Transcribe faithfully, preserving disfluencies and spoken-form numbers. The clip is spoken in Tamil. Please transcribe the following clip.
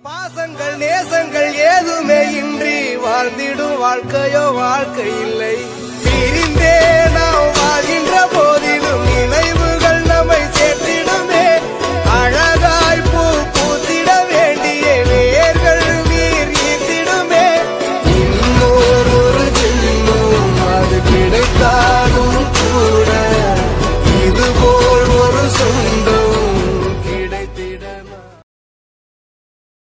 பாசங்கள் நேசங்கள் ஏதுமே இன்றி வாழ்ந்திடும் வாழ்க்கையோ வாழ்க்கை இல்லை.